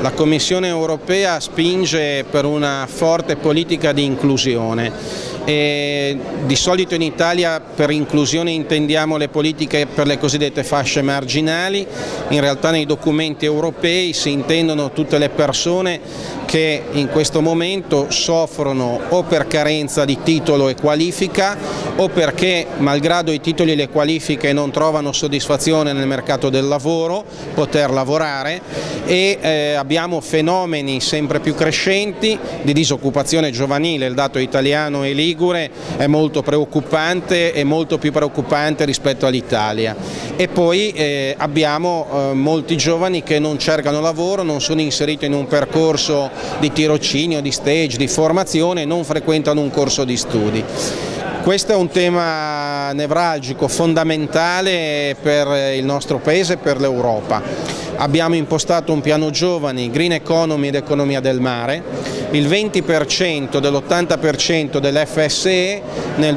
La Commissione europea spinge per una forte politica di inclusione e di solito in Italia per inclusione intendiamo le politiche per le cosiddette fasce marginali. In realtà nei documenti europei si intendono tutte le persone che in questo momento soffrono o per carenza di titolo e qualifica o perché, malgrado i titoli e le qualifiche, non trovano soddisfazione nel mercato del lavoro, poter lavorare, e abbiamo fenomeni sempre più crescenti di disoccupazione giovanile. Il dato italiano e ligure è molto preoccupante e molto più preoccupante rispetto all'Italia. E poi abbiamo molti giovani che non cercano lavoro, non sono inseriti in un percorso di tirocinio, di stage, di formazione, non frequentano un corso di studi. Questo è un tema nevralgico, fondamentale per il nostro Paese e per l'Europa. Abbiamo impostato un piano giovani, green economy ed economia del mare. Il 20% dell'80% dell'FSE nel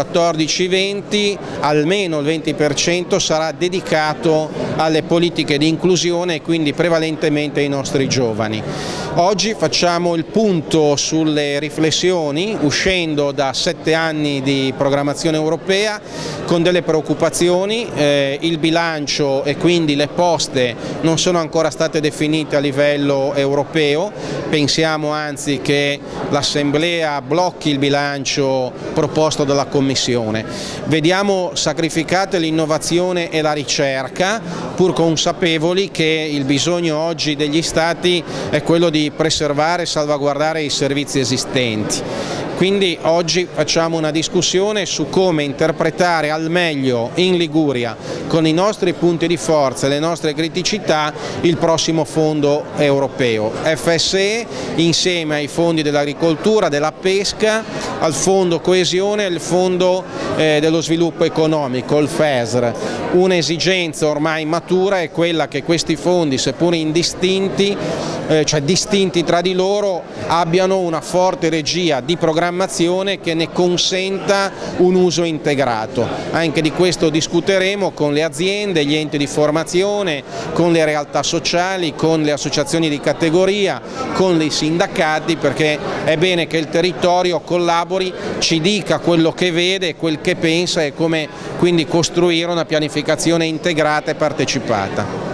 2014-20, almeno il 20% sarà dedicato alle politiche di inclusione e quindi prevalentemente ai nostri giovani. Oggi facciamo il punto sulle riflessioni, uscendo da 7 anni di programmazione europea con delle preoccupazioni. Il bilancio e quindi le poste non sono ancora state definite a livello europeo, pensiamo anzi che l'Assemblea blocchi il bilancio proposto dalla Commissione. Vediamo sacrificate l'innovazione e la ricerca, pur consapevoli che il bisogno oggi degli Stati è quello di preservare e salvaguardare i servizi esistenti. Quindi oggi facciamo una discussione su come interpretare al meglio in Liguria, con i nostri punti di forza e le nostre criticità, il prossimo fondo europeo, FSE, insieme ai fondi dell'agricoltura, della pesca, al fondo coesione e al fondo dello sviluppo economico, il FESR. Un'esigenza ormai matura è quella che questi fondi, seppur indistinti, cioè distinti tra di loro, abbiano una forte regia di programmazione che ne consenta un uso integrato. Anche di questo discuteremo con le aziende, gli enti di formazione, con le realtà sociali, con le associazioni di categoria, con i sindacati, perché è bene che il territorio collabori, ci dica quello che vede, quel che pensa e come quindi costruire una pianificazione integrata e partecipata.